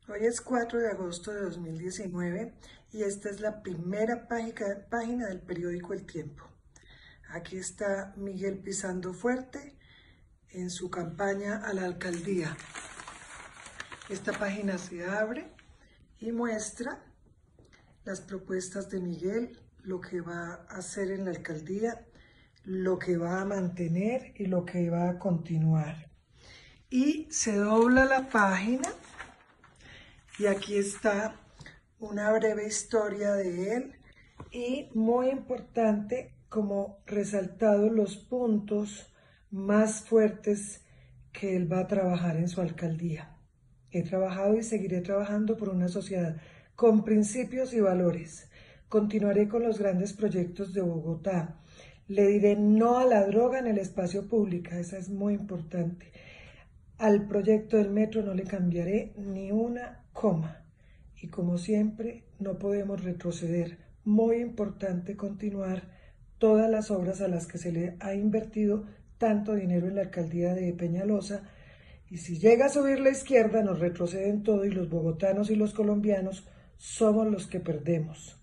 Hoy es 4 de agosto de 2019 y esta es la primera página del periódico El Tiempo. Aquí está Miguel pisando fuerte en su campaña a la alcaldía. Esta página se abre y muestra las propuestas de Miguel, lo que va a hacer en la alcaldía, lo que va a mantener y lo que va a continuar. Y se dobla la página y aquí está una breve historia de él y muy importante como resaltado los puntos más fuertes que él va a trabajar en su alcaldía. He trabajado y seguiré trabajando por una sociedad con principios y valores. Continuaré con los grandes proyectos de Bogotá. Le diré no a la droga en el espacio público, esa es muy importante. Al proyecto del metro no le cambiaré ni una coma. Y como siempre, no podemos retroceder. Muy importante continuar todas las obras a las que se le ha invertido tanto dinero en la alcaldía de Peñalosa. Y si llega a subir la izquierda, nos retroceden todo y los bogotanos y los colombianos somos los que perdemos.